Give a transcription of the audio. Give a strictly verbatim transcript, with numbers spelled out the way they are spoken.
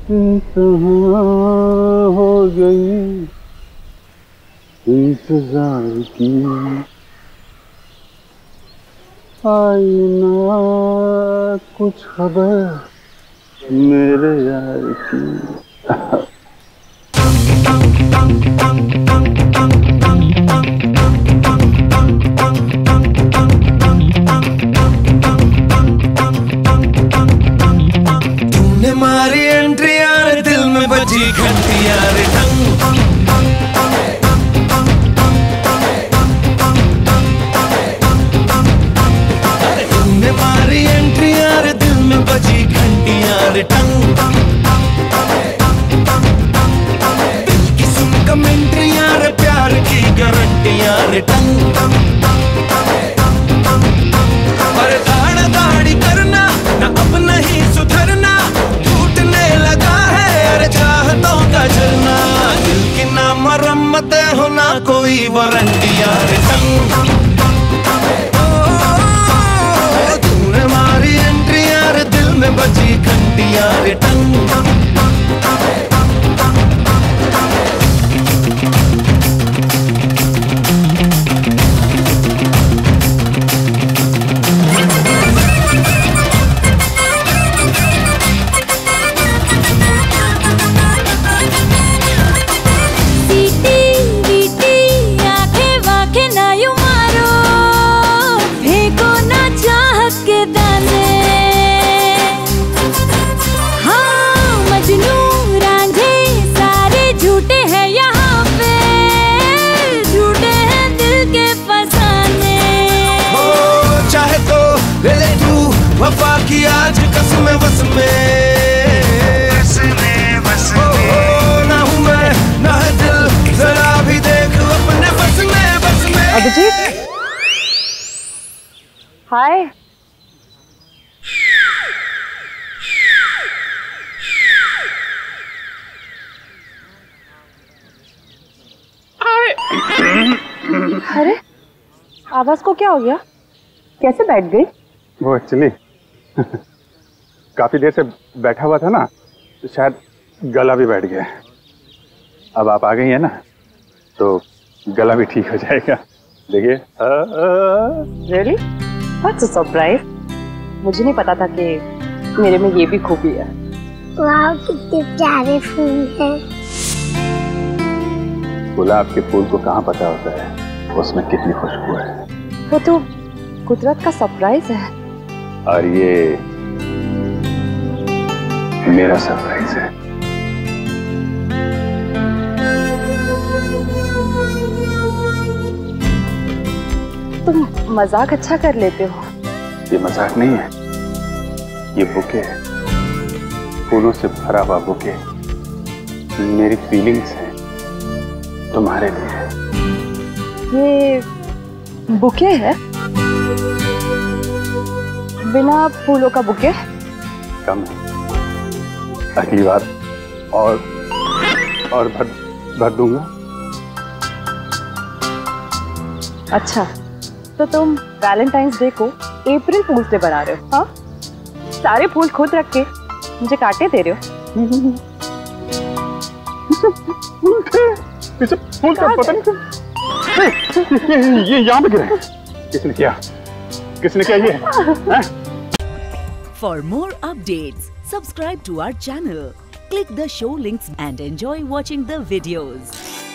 इंतहा हो गई इंतजार की, आई ना कुछ खबर मेरे यार की। तूने मारी एंट्री यार, दिल में बजी घंटी यार टंग। तूने मारी एंट्री यार, दिल में बजी घंटी यार टंग। दिल की सुन कमेंट्री यार, प्यार की गारंटी यार टंग। पर दाढ़ दाढ़ी करना ना, अब नहीं सुधरना, टूटने लगा है यार चाहतों का झरना। दिल की ना मरम्मत हो ना कोई वारंटी यार टंग। तूने मारी एंट्री यार, दिल में बजी घंटी यार टंग। वफा की आज कसम बस में, बस में, बस में। ना हूँ मैं ना है दिल, जरा भी देख अपने बस में, बस में। अभिजीत, हाय। अरे आवाज को क्या हो गया? कैसे बैठ गई? वो एक्चुअली काफी देर से बैठा हुआ था ना, तो शायद गला भी बैठ गया। अब आप आ गई है ना, तो गला भी ठीक हो जाएगा। देखिए। रियली? What's a surprise. मुझे नहीं पता था कि मेरे में ये भी खूबी है। वाह, कितने प्यारे फूल हैं। गुलाब के फूल को कहाँ पता होता है उसमें कितनी खुशबू है। वो तो कुदरत का सरप्राइज है। और ये मेरा सरप्राइज है। तुम मजाक अच्छा कर लेते हो। ये मजाक नहीं है, ये बुके है, फूलों से भरा हुआ बुके। मेरी फीलिंग्स है तुम्हारे लिए। ये बुके है? बिना फूलों का बुके? कम है। अगली बार और और भर भर दूंगा। अच्छा, तो तुम वैलेंटाइंस डे को अप्रैल फूल्स डे बना रहे हो? हाँ, सारे फूल खुद रख के मुझे काटे दे रहे हो। फूल का पता नहीं, ये यहाँ पे गिरे। किसने किया? किसने किया ये? For more updates, subscribe to our channel, click the show links and enjoy watching the videos.